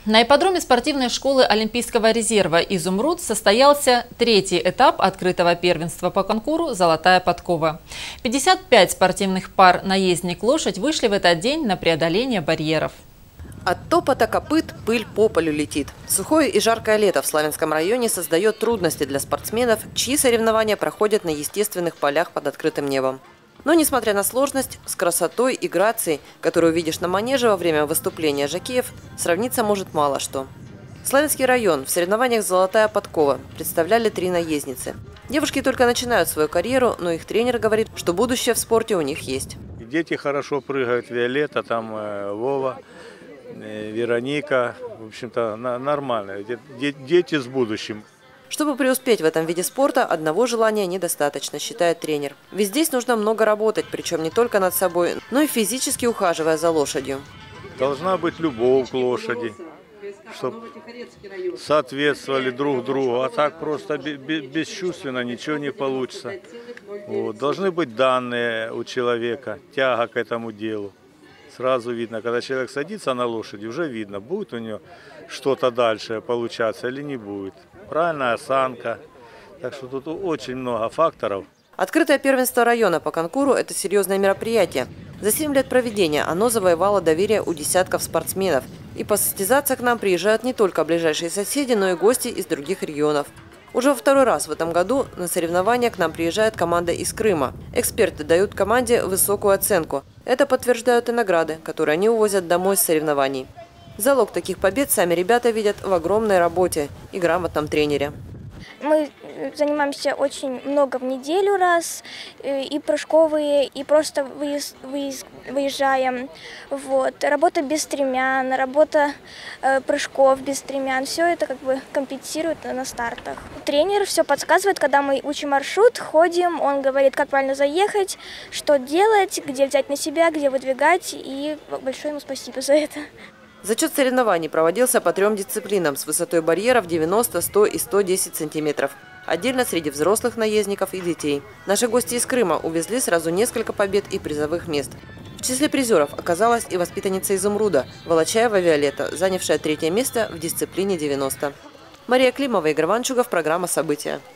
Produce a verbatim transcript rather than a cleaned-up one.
На ипподроме спортивной школы Олимпийского резерва «Изумруд» состоялся третий этап открытого первенства по конкуру «Золотая подкова». пятьдесят пять спортивных пар наездник-лошадь вышли в этот день на преодоление барьеров. От топота копыт пыль по полю летит. Сухое и жаркое лето в Славянском районе создает трудности для спортсменов, чьи соревнования проходят на естественных полях под открытым небом. Но, несмотря на сложность, с красотой и грацией, которую видишь на манеже во время выступления жокеев, сравниться может мало что. Славянский район в соревнованиях «Золотая подкова» представляли три наездницы. Девушки только начинают свою карьеру, но их тренер говорит, что будущее в спорте у них есть. Дети хорошо прыгают, Виолетта, там э, Вова, э, Вероника, в общем-то нормально, дети с будущим. Чтобы преуспеть в этом виде спорта, одного желания недостаточно, считает тренер. Ведь здесь нужно много работать, причем не только над собой, но и физически ухаживая за лошадью. Должна быть любовь к лошади, чтобы соответствовали друг другу, а так просто бесчувственно ничего не получится. Вот. Должны быть данные у человека, тяга к этому делу. Сразу видно, когда человек садится на лошади, уже видно, будет у него что-то дальше получаться или не будет. Правильная осанка. Так что тут очень много факторов. Открытое первенство района по конкуру – это серьезное мероприятие. За семь лет проведения оно завоевало доверие у десятков спортсменов. И посостязаться к нам приезжают не только ближайшие соседи, но и гости из других регионов. Уже во второй раз в этом году на соревнования к нам приезжает команда из Крыма. Эксперты дают команде высокую оценку. Это подтверждают и награды, которые они увозят домой с соревнований. Залог таких побед сами ребята видят в огромной работе и грамотном тренере. Мы занимаемся очень много в неделю раз, и прыжковые, и просто выезд, выезд, выезжаем. Вот. Работа без стремян, работа э, прыжков без стремян, все это как бы компенсирует на стартах. Тренер все подсказывает, когда мы учим маршрут, ходим, он говорит, как правильно заехать, что делать, где взять на себя, где выдвигать, и большое ему спасибо за это. Зачет соревнований проводился по трем дисциплинам с высотой барьеров девяносто, сто и сто десять сантиметров. Отдельно среди взрослых наездников и детей. Наши гости из Крыма увезли сразу несколько побед и призовых мест. В числе призеров оказалась и воспитанница «Изумруда» Волочаева Виолетта, занявшая третье место в дисциплине девяносто. Мария Климова, Игорь Ванчугов, программа «События».